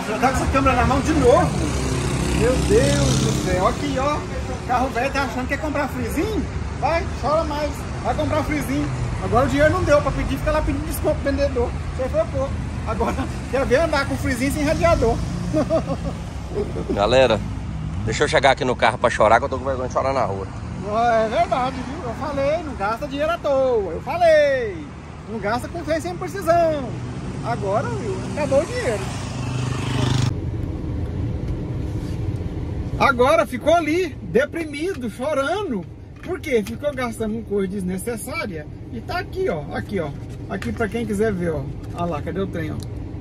você tá com essa câmera na mão de novo? Meu Deus do céu. Aqui, ó. O carro velho tá achando que quer comprar frizinho? Vai, chora mais. Vai comprar frizinho. Agora o dinheiro não deu pra pedir, fica lá pedindo desconto pro vendedor. Você foi pouco. Agora quer ver andar com frizinho sem radiador. Galera, deixa eu chegar aqui no carro pra chorar, que eu tô com vergonha de chorar na rua. É verdade, viu? Eu falei, não gasta dinheiro à toa. Eu falei. Não gasta com freio sem precisão. Agora, viu? Acabou o dinheiro. Agora ficou ali, deprimido, chorando. Por quê? Ficou gastando com coisa desnecessária. E tá aqui, ó. Aqui, ó. Aqui pra quem quiser ver, ó. Olha lá, cadê o trem, ó?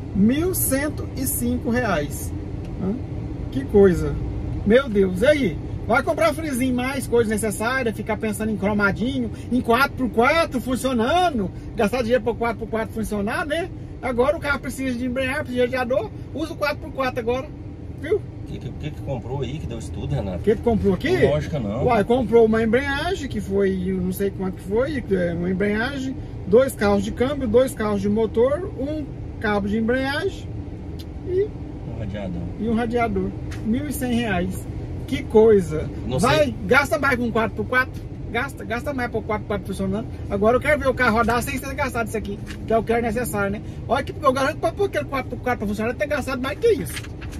R$1.105. Que coisa. Meu Deus, e aí? Vai comprar frizinho mais, coisa necessária, ficar pensando em cromadinho, em 4x4 funcionando, gastar dinheiro para o 4x4 funcionar, né? Agora o carro precisa de embreagem, precisa de radiador, usa o 4x4 agora, viu? O que comprou aí, que deu isso tudo, Renato? O que comprou aqui? Não, lógica não. Uai, comprou uma embreagem, que foi, eu não sei quanto que foi, uma embreagem, 2 carros de câmbio, 2 carros de motor, um cabo de embreagem e um radiador. R$1.100. Que coisa. Não vai, sei. Gasta mais com 4x4. Gasta mais para o 4x4 funcionando. Agora eu quero ver o carro rodar sem ter gastado isso aqui, que é o que é necessário, né? Olha que eu garanto para pôr aquele 4x4 para funcionar, ter gastado mais que isso.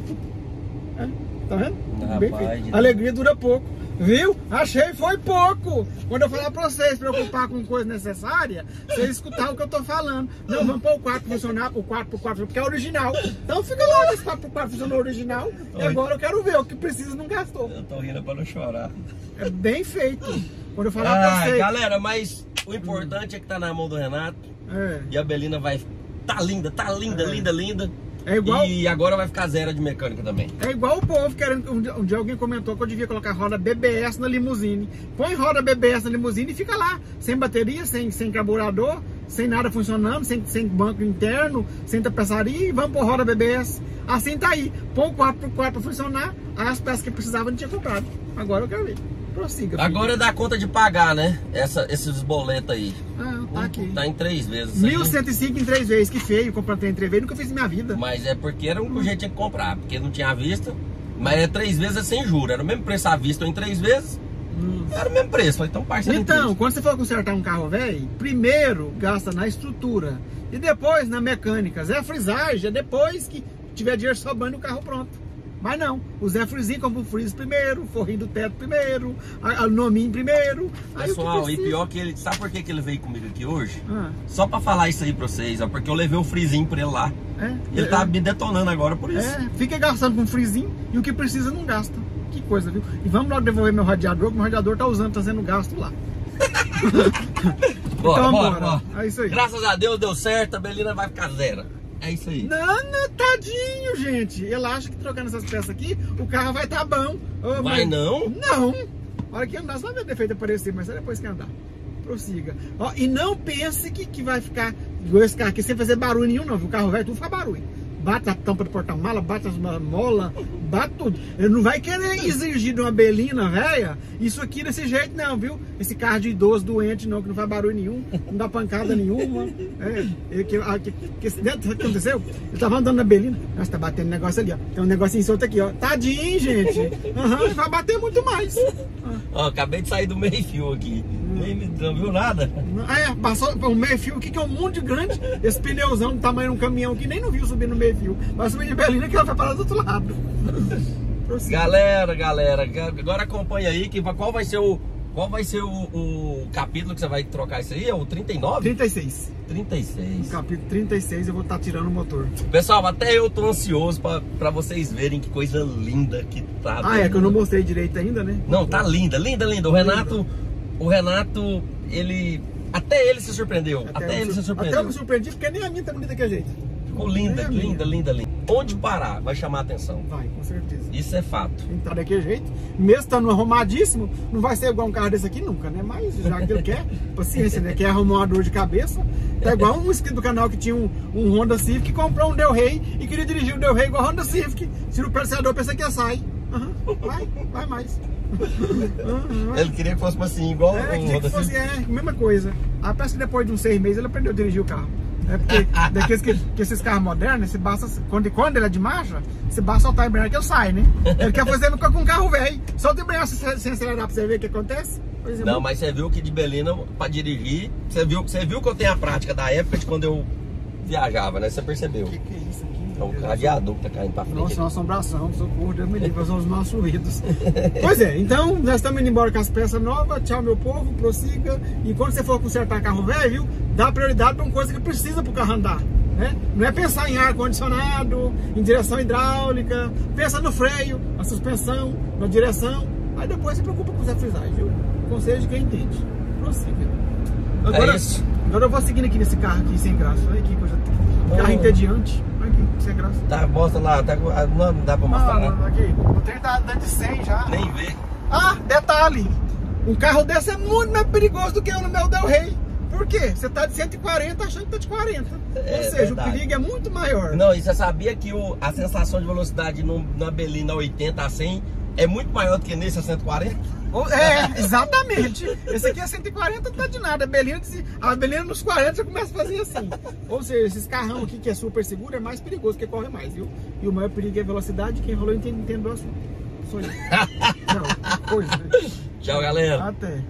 É, tá vendo? Bem feito. Alegria dura pouco. Viu? Achei foi pouco. Quando eu falar pra vocês preocupar com coisa necessária, vocês escutar o que eu tô falando. Não, vamos pôr o 4 funcionar, o 4x4, porque é original. Então fica lá, esse 4x4 funcionou original. E agora eu quero ver o que precisa não gastou. Eu tô rindo pra não chorar. É bem feito. Quando eu falar pra vocês. Galera, mas o importante é que tá na mão do Renato. E a Belina vai. Tá linda, linda. É igual... E agora vai ficar zero de mecânica também. É igual o povo querendo. Um dia alguém comentou que eu devia colocar roda BBS na limusine. Põe roda BBS na limusine e fica lá. Sem bateria, sem carburador, sem nada funcionando, sem banco interno, sem tapeçaria e vamos pôr roda BBS. Assim tá aí. Põe o 4x4 pra funcionar. Aí as peças que precisava não tinha comprado. Agora eu quero ver. Prossiga. Filho. Agora dá conta de pagar, né? Esses boletos aí. Tá aqui. Tá em 3 vezes. 1.105 em 3 vezes. Que feio. Comprando trem em 3 vezes. Nunca fiz na minha vida. Mas é porque era o único jeito que tinha que comprar. Porque não tinha à vista. Mas é 3 vezes é sem juros. Era o mesmo preço à vista ou em 3 vezes. Era o mesmo preço. Falei, então parcela em 3. Quando você for consertar um carro velho, primeiro gasta na estrutura. E depois na mecânica. Zé frisagem é depois que tiver dinheiro sobrando o carro pronto. Mas não, o Zé Frizinho compra o freeze primeiro, o forrinho do teto primeiro, o nominho primeiro. Pessoal, e pior que ele... Sabe por que ele veio comigo aqui hoje? Só pra falar isso aí pra vocês, ó, porque eu levei o frizinho pra ele lá. Ele tá me detonando agora por isso. Fica gastando com frizinho e o que precisa não gasta. Que coisa, viu? E vamos logo devolver meu radiador, que meu radiador tá usando, tá sendo gasto lá. Bora. É isso aí. Graças a Deus deu certo, a Belina vai ficar zero. É isso aí. Não, tadinho, gente. Ele acha que trocando essas peças aqui, o carro vai estar bom. Vai não? Não. A hora que andar, só vai ver defeito aparecer, mas só depois que andar. Prossiga. Ó, e não pense que vai ficar igual esse carro aqui sem fazer barulho nenhum, não. O carro velho tudo faz barulho. Bate a tampa do porta-mala, bate as molas, bate tudo. Ele não vai querer exigir de uma Belina, velha, isso aqui desse jeito não, viu? Esse carro de idoso doente não, que não faz barulho nenhum, não dá pancada nenhuma. O que aconteceu? Ele tava andando na Belina, nossa, tá batendo negócio ali, ó. Tem um negocinho solto aqui, ó. Tadinho, gente. Vai bater muito mais. Ó, acabei de sair do meio-fio aqui. Não viu nada? Passou o meio-fio aqui, que é um monte de grande. Esse pneuzão do tamanho de um caminhão aqui, nem não viu subir no meio-fio. Vai subir de Belina que ela vai parar do outro lado. Galera, agora acompanha aí que qual vai ser o capítulo que você vai trocar isso aí? É o 39? 36. 36. No capítulo 36 eu vou estar tirando o motor. Pessoal, até eu tô ansioso pra vocês verem que coisa linda que tá. É que eu não mostrei direito ainda, né? Não, tá linda. O Renato, ele... Até ele se surpreendeu. Até ele se surpreendeu. Até eu me surpreendi, porque nem a minha tá bonita daquele jeito. Ficou linda. Onde parar, vai chamar a atenção. Vai, com certeza. Isso é fato. Tem que estar daquele jeito. Mesmo estando arrumadíssimo, não vai ser igual um carro desse aqui nunca, né? Mas já que ele quer, paciência, né? Quer arrumar uma dor de cabeça. Tá igual um inscrito do canal que tinha um Honda Civic que comprou um Del Rey e queria dirigir o Del Rey igual a Honda Civic. Tira o perseador, pensa que ia sair. Vai mais. Ele queria que fosse assim, igual queria que fosse, mesma coisa. Parece que depois de uns 6 meses ele aprendeu a dirigir o carro. É porque daqueles que esses carros modernos, você basta, quando ele é de marcha, você basta soltar a embreagem que ele sai, né? Ele quer fazer com um carro velho. Solta a embreagem sem acelerar pra você ver o que acontece. Não, mas você viu que de Belina pra dirigir, você viu que eu tenho a prática da época de quando eu viajava, né? Você percebeu? O que é isso aqui? É um radiador que tá caindo pra frente. Nossa, é uma assombração, socorro, Deus me livre, são os nossos ruídos. Pois é, então nós estamos indo embora com as peças novas. Tchau, meu povo, prossiga. E quando você for consertar carro velho, dá prioridade para uma coisa que precisa para o carro andar, né? Não é pensar em ar-condicionado, em direção hidráulica, pensa no freio, na suspensão, na direção. Aí depois se preocupa com os refrigerantes, viu? Conselho de quem entende. Prossiga. Agora, é isso. Agora eu vou seguindo aqui nesse carro aqui sem graça. Olha aqui, coisa. Carro entediante. Olha aqui, sem graça. Tá, mostra lá. Tá, não dá pra mostrar, né? Aqui, o trem tá dando de 100 já. Nem vê. Ah, detalhe. Um carro desse é muito mais perigoso do que eu no meu Del Rey. Por quê? Você tá de 140 achando que tá de 40. Ou seja, verdade. O perigo é muito maior. Não, e você sabia que a sensação de velocidade na Belina 80 a 100 é muito maior do que nesse a 140? É, exatamente. Esse aqui é 140, tá de nada. A Belina nos 40 já começa a fazer assim. Ou seja, esses carrão aqui que é super seguro é mais perigoso, porque corre mais, viu? E o maior perigo é a velocidade. Quem falou entende o assunto. Sou eu. Não, coisa. Tchau, galera. Até.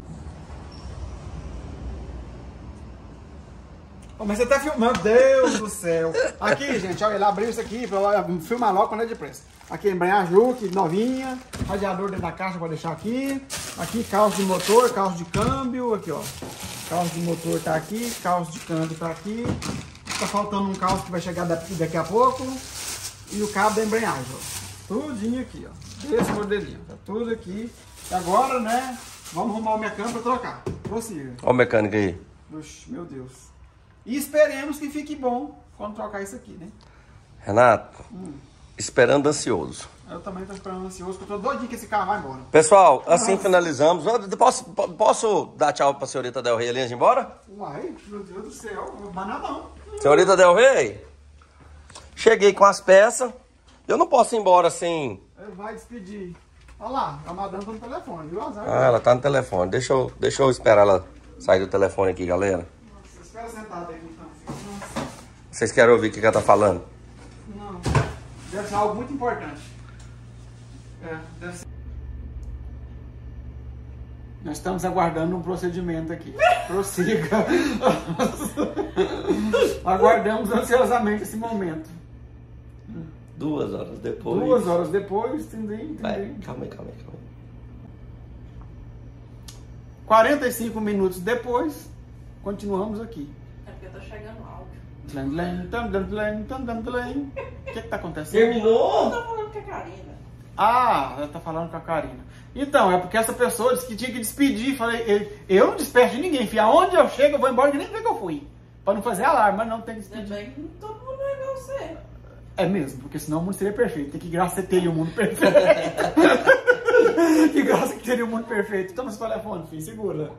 Oh, mas você tá filmando, Deus do céu. Aqui, gente, olha, ele abriu isso aqui pra filmar logo quando é depressa. Aqui, embreagem Juke, novinha, radiador dentro da caixa pra deixar aqui. Aqui, calço de motor, calço de câmbio, aqui, ó. Calço de motor tá aqui, calço de câmbio tá aqui. Tá faltando um calço que vai chegar daqui a pouco. E o cabo da embreagem, ó. Tudinho aqui, ó. Esse modelinho, tá tudo aqui. E agora, né, vamos arrumar o mecânico pra trocar. Prossiga. Olha o mecânico aí. Oxe, meu Deus. E esperemos que fique bom quando trocar isso aqui, né? Renato, esperando ansioso. Eu também tô esperando ansioso, porque eu tô doidinho que esse carro vai embora. Pessoal, assim finalizamos. Posso dar tchau pra senhorita Del Rey ali antes de ir embora? Uai, meu Deus do céu, não vai nada não. Senhorita Del Rey, cheguei com as peças. Eu não posso ir embora sem... Ele vai despedir. Olha lá, a madame tá no telefone, viu? Azar. Ah, ela tá no telefone. Deixa eu esperar ela sair do telefone aqui, galera. Espera sentado aí, então. Vocês querem ouvir o que ela tá falando? Não, deve ser algo muito importante. Deve ser. Nós estamos aguardando um procedimento aqui. Prossiga. Aguardamos ansiosamente esse momento. 2 horas depois. 2 horas depois, entendi. Vai, calma aí. 45 minutos depois, continuamos aqui. É porque tá chegando áudio. O que tá acontecendo? Terminou? Eu tô falando com a Karina. Ah, ela tá falando com a Karina. Então, é porque essa pessoa disse que tinha que despedir. Falei, eu não despeço de ninguém, filho. Aonde eu chego, eu vou embora que nem ver que eu fui. Pra não fazer alarme, mas não tem que despedir. Também todo mundo não é igual você. É mesmo, porque senão o mundo seria perfeito. Tem que graça você teria o mundo perfeito. Que graça que teria o mundo perfeito. Toma seu telefone, filho, segura.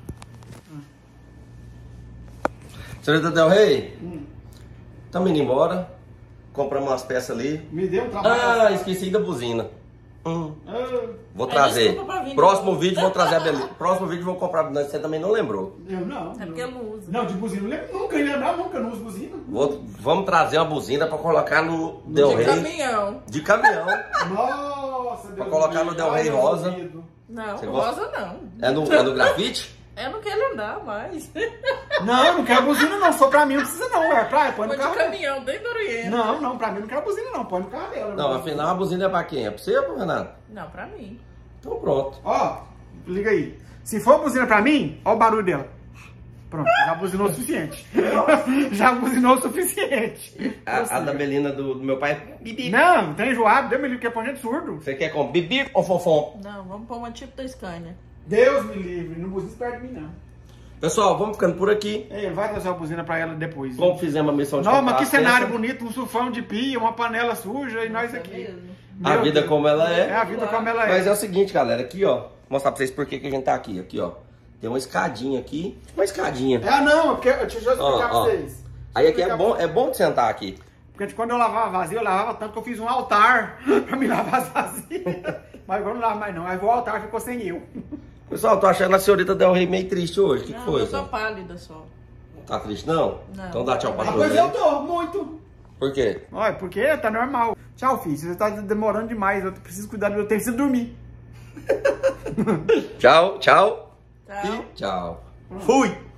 Senhorita Del Rey, estamos indo embora. Compramos umas peças ali. Me deu um trabalho. Ah, esqueci da buzina. Vou trazer. Próximo vídeo vou trazer a Belina. Próximo vídeo vou comprar. Você também não lembrou? Eu não. É porque eu não uso. Não, de buzina. Nunca ia lembrar, nunca não uso buzina. Vamos trazer uma buzina para colocar no Del Rey. De caminhão. De caminhão. Nossa, Deus. Pra colocar no Del Rey rosa. Não, Você rosa não. É no grafite? Eu não quero andar mais. Não, não quero buzina não. Só pra mim não precisa não. É praia, põe no Foi de carro. caminhão, desde Oriente. Não, pra mim não quero buzina não. Põe no carro dela. Não, afinal a buzina é pra quem? É pra você ou pro Renato? Não, pra mim. Então pronto. Ó, liga aí. Se for buzina pra mim, ó o barulho dela. Pronto, já buzinou o suficiente. Já buzinou o suficiente. A da Belina do meu pai é bibi. Não, tá enjoado. Deus me livre, que é pra gente surdo. Você quer com bibi ou fofão? Não, vamos pôr uma tipo da Scania. Deus me livre, não buzina perto de mim não. Pessoal, vamos ficando por aqui. Ei, vai trazer a buzina pra ela depois. Como fizemos a missão de Não, comprar mas que as cenário peças. bonito, um sufão de pia, uma panela suja e nós É aqui. mesmo. A Meu vida Deus. como ela É é. a vida como ela é. Mas é o seguinte, galera, aqui ó, vou mostrar pra vocês por que a gente tá aqui. Aqui ó, tem uma escadinha aqui, uma escadinha. Não, é porque deixa eu explicar pra vocês. Aí aqui é bom de sentar aqui. Porque quando eu lavava vazio, eu lavava tanto que eu fiz um altar pra me lavar as vazias. Mas agora não lavo mais não. Aí o altar ficou sem eu. Pessoal, tô achando a senhorita Del Rey meio triste hoje. O que Não, foi? eu tô Senhor? pálida só. Tá triste não? Não. Então dá tchau pra todos. Pois eu tô, muito. Por quê? Olha, porque tá normal. Tchau, filho. Você tá demorando demais. Eu preciso cuidar do meu tempo. Preciso dormir. Tchau, tchau. Tchau. E tchau. Fui.